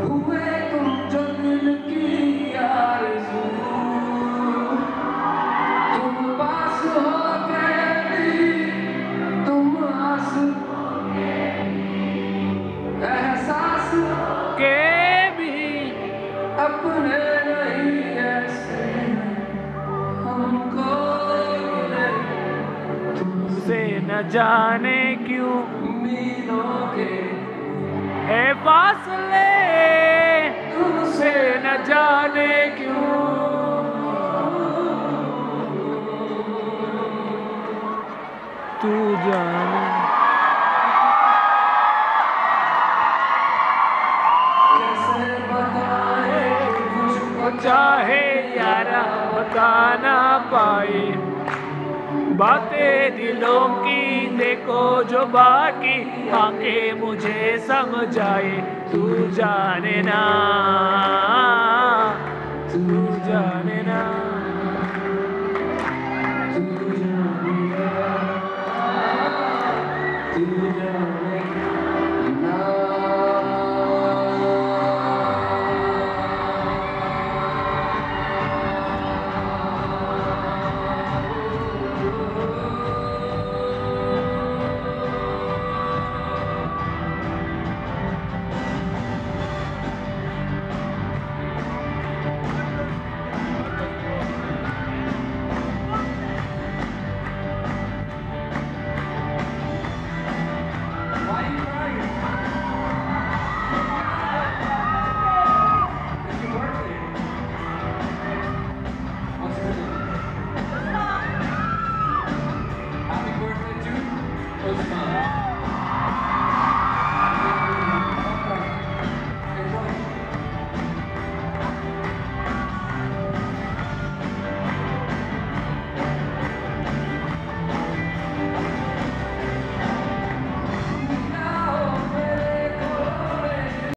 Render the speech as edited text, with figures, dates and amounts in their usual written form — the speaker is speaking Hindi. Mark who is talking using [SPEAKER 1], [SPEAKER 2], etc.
[SPEAKER 1] हुए तुम जो दिल की आरज़ू, तुम पास हो के भी, तुम आस एहसास के भी अपने नहीं ऐसे हमको तुमसे न जाने क्यों उम्मीदों के है फासले, तुमसे न जाने क्यों तू जाने कैसे बताए मुझको चाहे यारा बता ना पाए बातें दिलों की, देखो जो बाकी आके मुझे समझाए, तू जाने ना।